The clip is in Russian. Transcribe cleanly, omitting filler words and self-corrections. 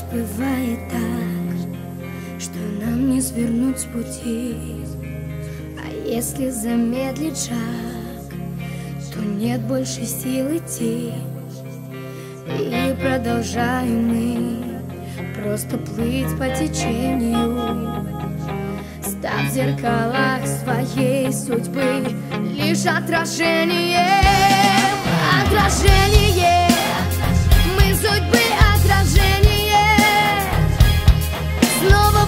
Бывает так, что нам не свернуть с пути, а если замедлить шаг, то нет больше сил идти. И продолжаем мы просто плыть по течению, став в зеркалах своей судьбы лишь отражение. Отражение, мы судьбы отражение. Снова